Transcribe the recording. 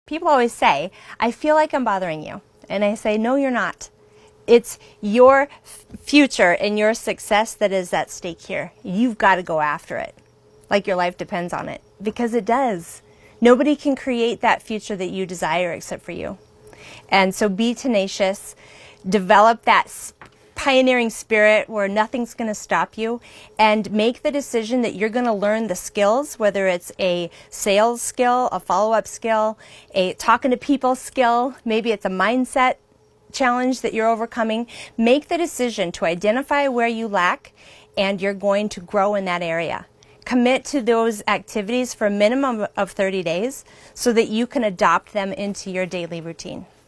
People always say, I feel like I'm bothering you. And I say, no, you're not. It's your future and your success that is at stake here. You've got to go after it, like your life depends on it, because it does. Nobody can create that future that you desire except for you. And so be tenacious, develop that pioneering spirit where nothing's going to stop you, and make the decision that you're going to learn the skills, whether it's a sales skill, a follow-up skill, a talking to people skill, maybe it's a mindset challenge that you're overcoming. Make the decision to identify where you lack, and you're going to grow in that area. Commit to those activities for a minimum of 30 days so that you can adopt them into your daily routine.